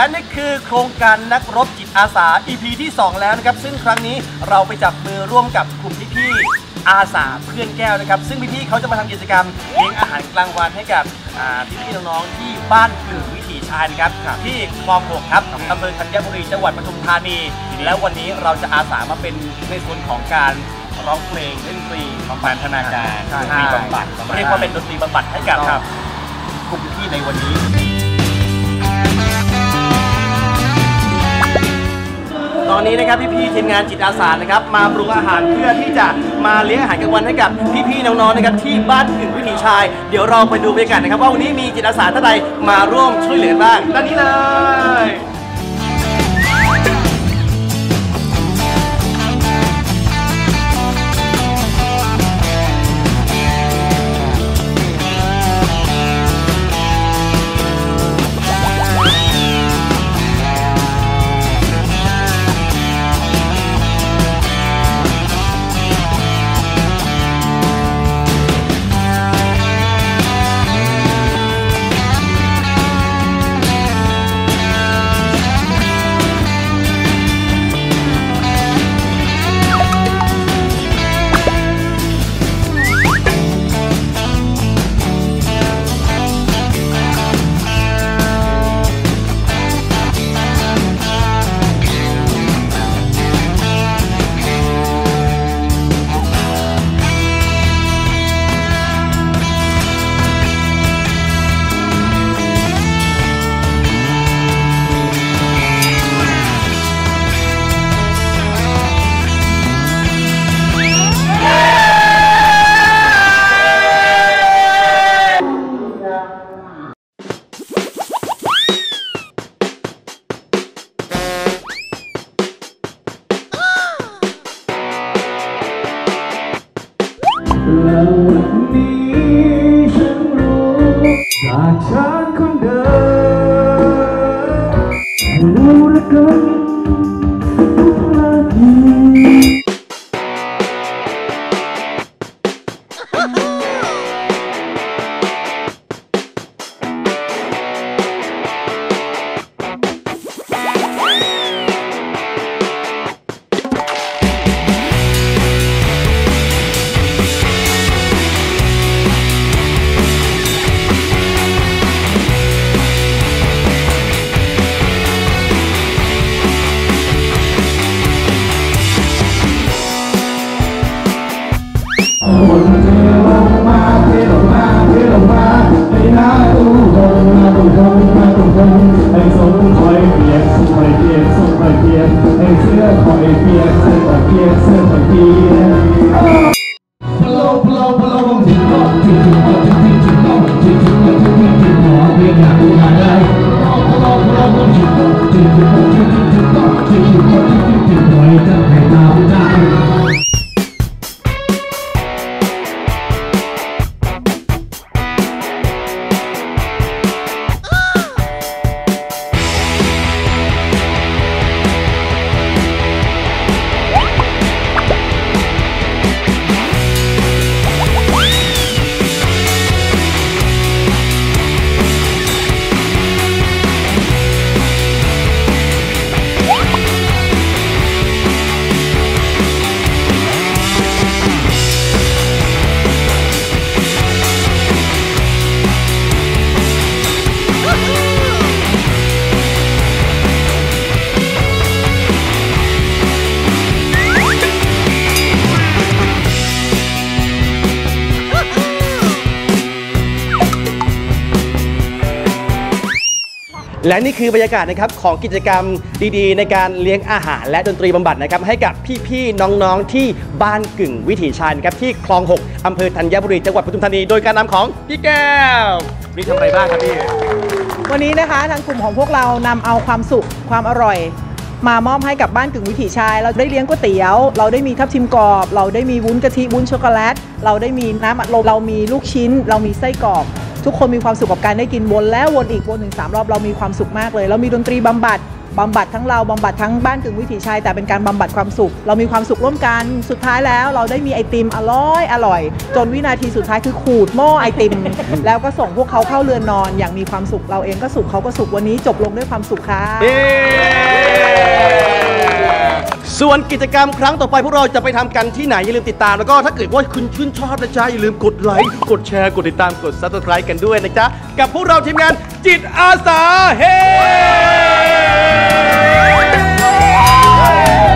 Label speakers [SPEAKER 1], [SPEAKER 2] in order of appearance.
[SPEAKER 1] และนี่คือโครงการนักรบจิตอาสา EP ที่ 2 แล้วนะครับซึ่งครั้งนี้เราไปจับมือร่วมกับกลุ่มพี่ๆอาสาเพื่อนแก้วนะครับซึ่งพี่ๆเขาจะมาทำกิจกรรมเลี้ยงอาหารกลางวันให้กับพี่ๆน้องๆที่บ้านกึ่งวิถีชายนะครับที่คลอง 6ครับอำเภอธัญบุรีจังหวัดปทุมธานีแล้ววันนี้เราจะอาสามาเป็นในส่วนของการร้องเพลงเล่นดนตรีบำบัดพัฒนาการดนตรีบำบัดเรียกว่าเป็นดนตรีบำบัดให้กับกลุ่มพี่ในวันนี้ตอนนี้นะครับพี่ๆทีมงานจิตอาสานะครับมาปรุงอาหารเพื่อที่จะมาเลี้ยงอาหารกลางวันให้กับพี่ๆน้องๆนะครับที่บ้านกึ่งวิถีชายเดี๋ยวเราไปดูบรรยากาศนะครับว่าวันนี้มีจิตอาสาท่านใดมาร่วมช่วยเหลือบ้างด้านนี้เลยแล้ววันนี้ฉันรู้จากฉันคนเดิมรู้เหลือเกินทุกนาทีและนี่คือบรรยากาศนะครับของกิจกรรมดีๆในการเลี้ยงอาหารและดนตรีบำบัดนะครับให้กับพี่ๆน้องๆที่บ้านกึ่งวิถีชายนะครับที่คลอง 6อำเภอธัญบุรีจังหวัดปทุมธานีโดยการนำของพี่แก้วนี่ทำอะไรบ้างครับพี่
[SPEAKER 2] วันนี้นะคะทางกลุ่มของพวกเรานำเอาความสุขความอร่อยมามอบให้กับบ้านกึ่งวิถีชายเราได้เลี้ยงก๋วยเตี๋ยวเราได้มีทับทิมกรอบเราได้มีวุ้นกะทิวุ้นช็อกโกแลตเราได้มีน้ำอัดลมเรามีลูกชิ้นเรามีไส้กรอกทุกคนมีความสุขกับการได้กินวนแล้ววนอีกวนถึง3 รอบเรามีความสุขมากเลยเรามีดนตรีบำบัดบำบัดทั้งเราบำบัดทั้งบ้านกึ่งวิถีชัยแต่เป็นการบำบัดความสุขเรามีความสุขร่วมกันสุดท้ายแล้วเราได้มีไอติมอร่อยจนวินาทีสุดท้ายคือขูดหม้อไอติม แล้วก็ส่งพวกเขาเข้าเรือนนอนอย่างมีความสุขเราเองก็สุขเขาก็สุขวันนี้จบลงด้วยความสุขค่ะ
[SPEAKER 1] ส่วนกิจกรรมครั้งต่อไปพวกเราจะไปทำกันที่ไหนอย่าลืมติดตามแล้วก็ถ้าเกิดว่าคุณชื่นชอบนะจ๊ะอย่าลืมกดไลค์กดแชร์กดติดตามกด Subscribe กันด้วยนะจ๊ะกับพวกเราทีมงานจิตอาสาเฮ้